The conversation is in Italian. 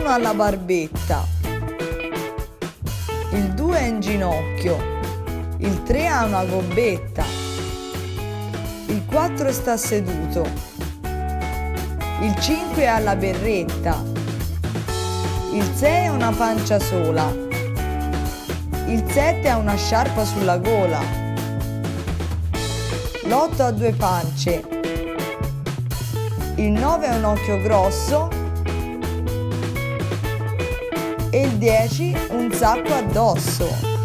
1 ha la barbetta, il 2 è in ginocchio, il 3 ha una gobbetta, il 4 sta seduto, il 5 ha la berretta, il 6 ha una pancia sola, il 7 ha una sciarpa sulla gola, l'8 ha 2 pance, il 9 ha un occhio grosso e il 10 un sacco addosso.